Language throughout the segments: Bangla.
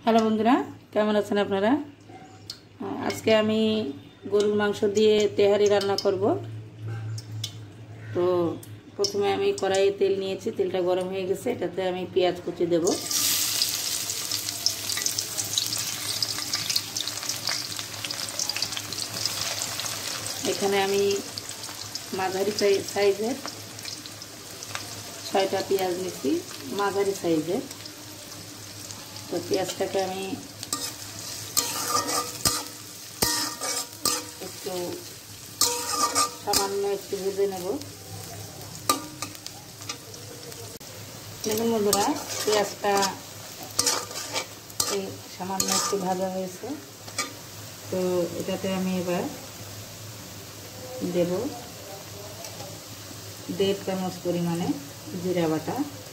হ্যালো বন্ধুরা, কেমন আছেন আপনারা? আজকে আমি গরুর মাংস দিয়ে তেহারি রান্না করব। তো প্রথমে আমি কড়াইয়ে তেল নিয়েছি, তেলটা গরম হয়ে গেছে, এটাতে আমি পেঁয়াজ কুচি দেব। এখানে আমি মাঝারি সাইজের 6টা পেঁয়াজ নিয়েছি, মাঝারি সাইজের। তো পেঁয়াজটাকে আমি একটু সামান্য একটু ভেজে নেব। দেখুন বন্ধুরা, পেঁয়াজটা এই সামান্য একটু ভাজা হয়েছে। তো এটাতে আমি এবার দেব 1.5 চামচ পরিমাণে জিরা বাটা,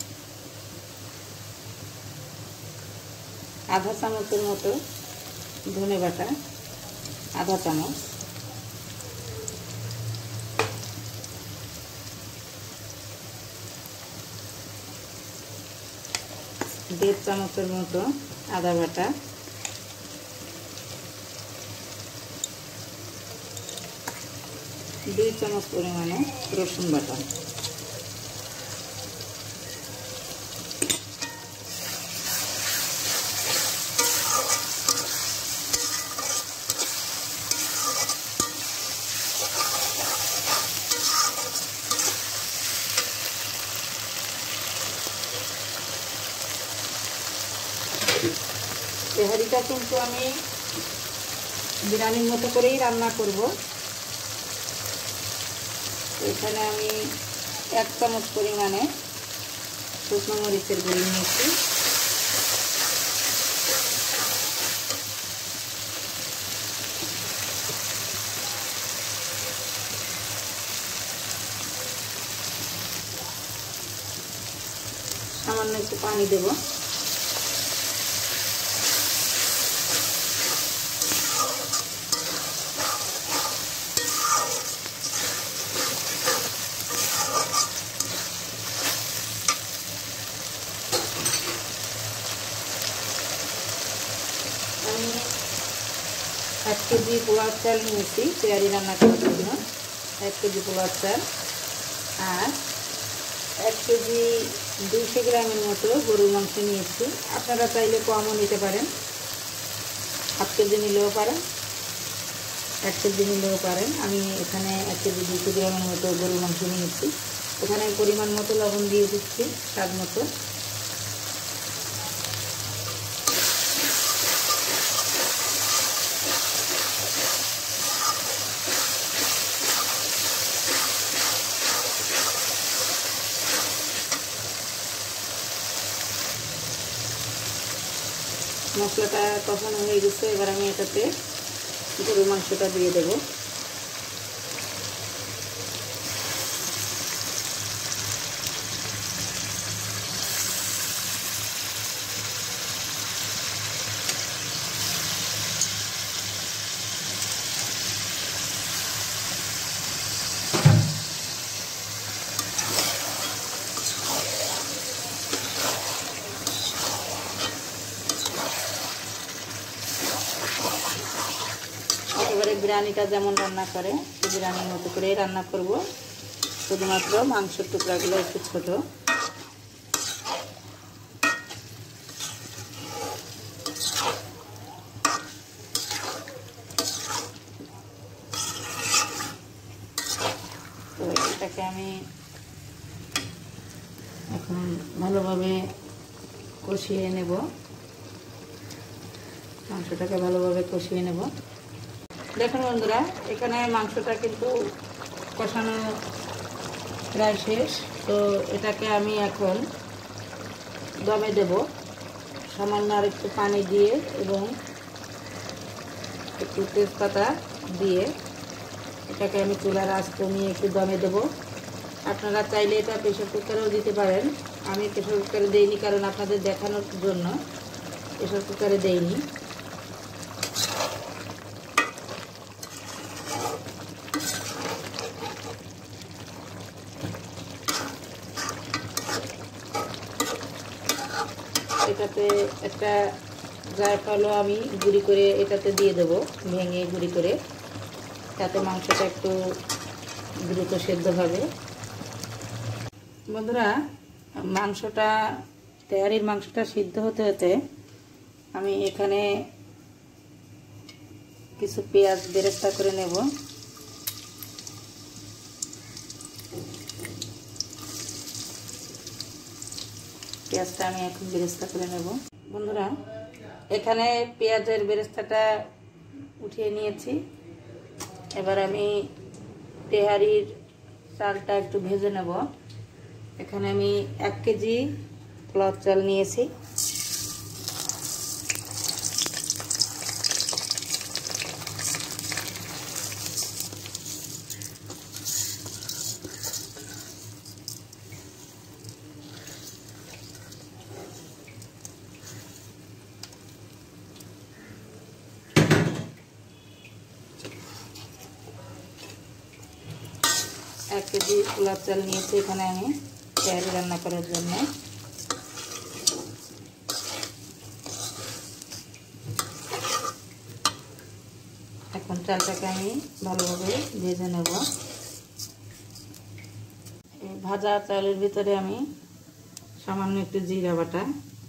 আধা চামচের মতো ধনে বাটা, আধা চামচ, দেড় চামচের মতো আদা বাটা, 2 চামচ পরিমাণে রসুন বাটা। তেহারিটা কিন্তু আমি বিরিয়ানির মতো করেই রান্না করব। এখানে আমি 1 চামচ পরিমাণে শুকনো মরিচের গুঁড়ি নিয়েছি, সামান্য একটু পানি দেব। আমি 1 কেজি পোলাও চাল নিয়েছি তেহারি রান্না করার জন্য। 1 কেজি পোলাও চাল আর 1 কেজি 200 গ্রামের মতো গরুর মাংস নিয়েছি। আপনারা চাইলে কমও নিতে পারেন, 1/2 কেজি নিলেও পারেন, 1 কেজি নিলেও পারেন। আমি এখানে 1 কেজি 200 গ্রামের মতো গরুর মাংস নিয়েছি। এখানে পরিমাণ মতো লবণ দিয়ে দিচ্ছি, স্বাদ মতো। মশলাটা কষানো হয়ে গেছে, এবার আমি এটাতে গরুর মাংসটা দিয়ে দেব। এবারে বিরিয়ানিটা যেমন রান্না করে সেই বিরিয়ানির মতো করে রান্না করব, শুধুমাত্র মাংসের টুকরাগুলো একটু ছোট। তো এটাকে আমি এখন ভালোভাবে কষিয়ে নেব, মাংসটাকে ভালোভাবে কষিয়ে নেব। দেখুন বন্ধুরা, এখানে মাংসটা কিন্তু কষানো প্রায় শেষ। তো এটাকে আমি এখন দমে দেব, সামান্য আর একটু পানি দিয়ে এবং একটু তেজপাতা দিয়ে এটাকে আমি চুলার আঁচ কমিয়ে একটু দমে দেব। আপনারা চাইলে এটা প্রেসার কুকারেও দিতে পারেন। আমি প্রেসার কুকারে দেইনি, কারণ আপনাদের দেখানোর জন্য প্রেসার কুকারে দেইনি। এটাতে একটা জায়ফলও আমি গুঁড়ি করে এটাতে দিয়ে দেব, ভেঙে গুঁড়ি করে, তাতে মাংসটা একটু দ্রুত সেদ্ধ হবে। বন্ধুরা, মাংসটা তেহারির মাংসটা সিদ্ধ হতে হতে আমি এখানে কিছু পেঁয়াজ বেরেস্তা করে নেব। পেঁয়াজটা আমি এখন বেরেস্তা করে নেব। বন্ধুরা, এখানে পেঁয়াজের বেরেস্তাটা উঠিয়ে নিয়েছি। এবার আমি তেহারির চালটা একটু ভেজে নেব। এখানে আমি 1 কেজি পোলাও চাল নিয়েছি। এক কেজি পোলাও চাল নিয়েছি এখানে আমি তেহারি রান্না করার জন্য। এখন চালটাকে আমি ভালোভাবে ভেজে নেব। এই ভাজা চালের ভিতরে আমি সামান্য একটু জিরা বাটা,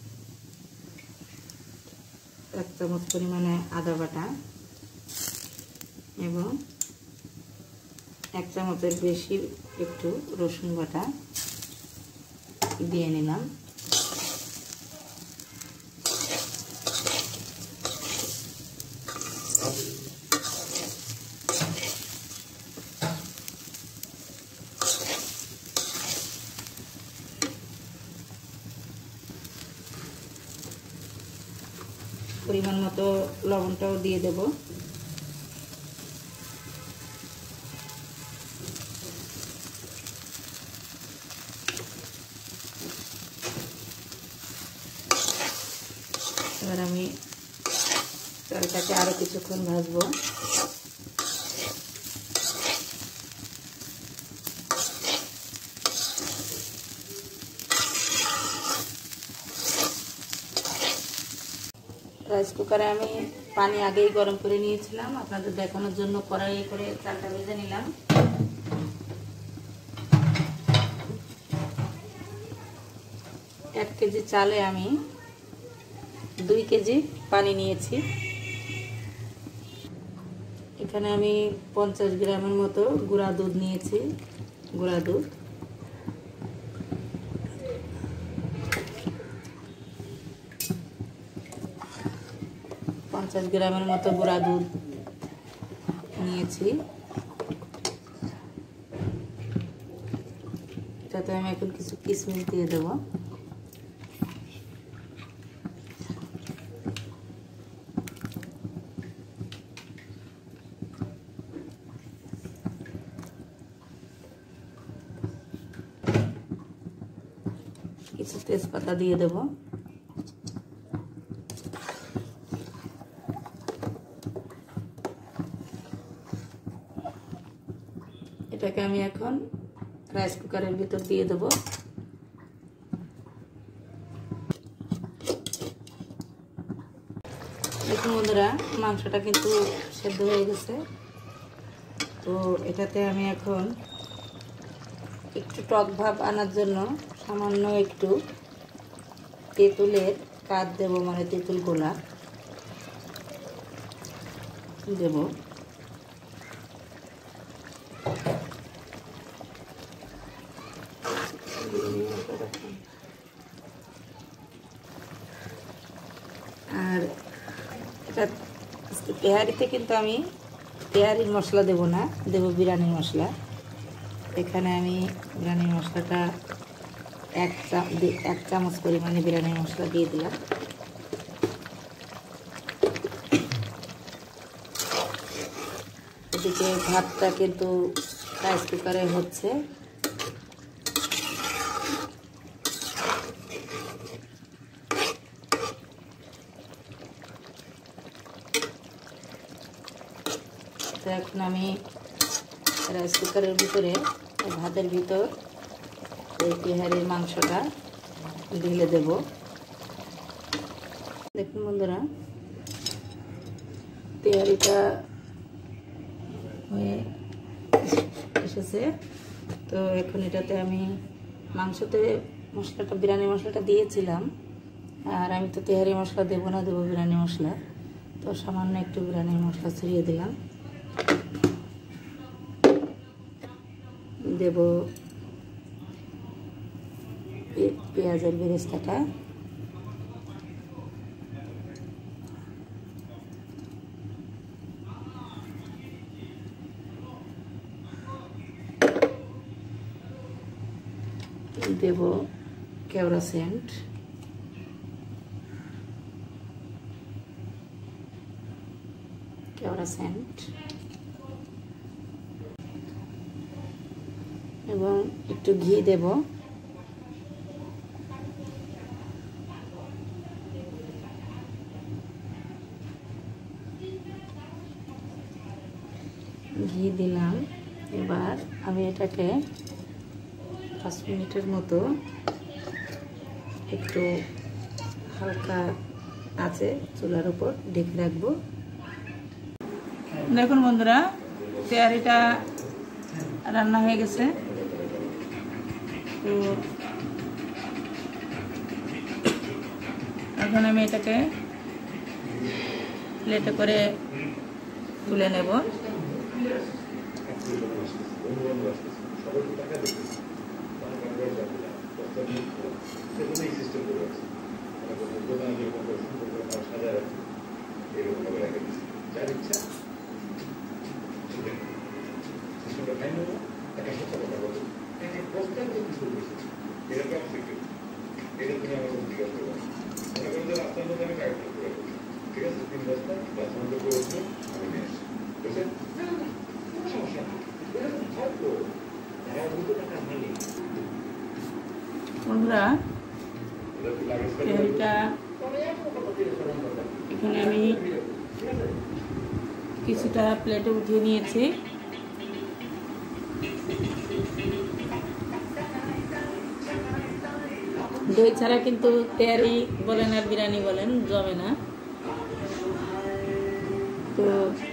1 চামচ পরিমাণে আদা বাটা এবং 1 চামচের বেশি একটু রসুন বাটা দিয়ে নিলাম। পরিমাণ মতো লবণটাও দিয়ে দেব। এবার আমি চালটাকে আরো কিছুক্ষণ ভাজবো। রাইস কুকারে আমি পানি আগেই গরম করে নিয়েছিলাম, আপনাদের দেখানোর জন্য কড়াই করে চালটা ভেজে নিলাম। এক কেজি চালে আমি 2 কেজি পানি নিয়েছি। এখানে আমি 50 গ্রামের মতো গুঁড়া দুধ নিয়েছি। গুঁড়া দুধ, গ্রামের মতো গুঁড়া দুধ নিয়েছি। এটাতে আমি এখন কিছু কিশমিশ দিয়ে দেব। কিছু তেজপাতা দিয়ে দেব। এটাকে আমি এখন রাইস কুকারের ভিতর দিয়ে দেব। দেখুন বন্ধুরা, মাংসটা কিন্তু সেদ্ধ হয়ে গেছে। তো এটাতে আমি এখন একটু টক ভাব আনার জন্য সামান্য একটু তেঁতুলের কাঠ দেব, মানে তেঁতুল গোলা দেব। আর এটা তেহারিতে কিন্তু আমি তেহারির মশলা দেব না, দেব বিরিয়ানির মশলা। এখানে আমি বিরিয়ানির মশলাটা 1 চামচ পরিমাণে বিরিয়ানির মশলা দিয়ে দিলাম। এদিকে ভাতটা কিন্তু রাইস কুকারে হচ্ছে। তো এখন আমি রাইস কুকারের ভিতরে ভাতের ভিতর এই তেহারির মাংসটা ঢেলে দেব। দেখুন বন্ধুরা, তেহারিটা হয়ে এসেছে। তো এখন এটাতে আমি মাংসতে মশলাটা, বিরিয়ানি মশলাটা দিয়েছিলাম, আর আমি তো তেহারি মশলা দেবো না, দেবো বিরিয়ানি মশলা। তো সামান্য একটু বিরিয়ানি মশলা ছড়িয়ে দিলাম। দেব পেঁয়াজের বেরেস্তাটা, দেব কেওড়া সেন্ট, এবং একটু ঘি দেব। ঘি দিলাম। এবার আমি এটাকে 5 মিনিটের মতো একটু হালকা আছে চুলার উপর ঢেকে রাখবো। দেখুন বন্ধুরা, তেহারিটা রান্না হয়ে গেছে। তো এখন আমি এটাকে প্লেটে করে তুলে নেব। বন্ধুরা, তেহারিটা এখানে আমি কিছুটা প্লেটে উঠিয়ে নিয়েছি। দই ছাড়া কিন্তু তেহারি বলেন আর বিরিয়ানি বলেন জমে না। তো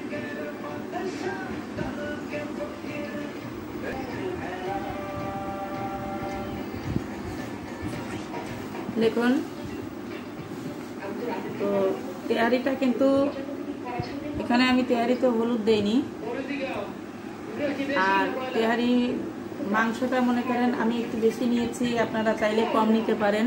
দেখুন, তো তেহারিটা কিন্তু এখানে আমি তেহারিতে হলুদ দেইনি। আর তেহারি মাংসটা মনে করেন আমি একটু বেশি নিয়েছি, আপনারা চাইলে কম নিতে পারেন।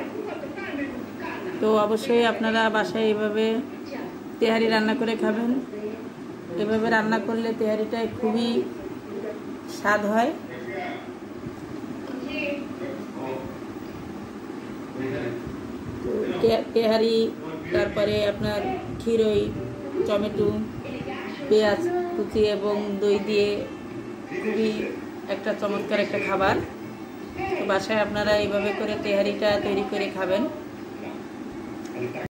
তো অবশ্যই আপনারা বাসায় এভাবে তেহারি রান্না করে খাবেন। এভাবে রান্না করলে তেহারিটা খুবই স্বাদ হয়। তেহারি, তারপরে আপনার ক্ষীরই, টমেটো, পেঁয়াজ কুচি এবং দই দিয়ে খুবই একটা চমৎকার একটা খাবার। তো বাসায় আপনারা এইভাবে করে তেহারিটা তৈরি করে খাবেন।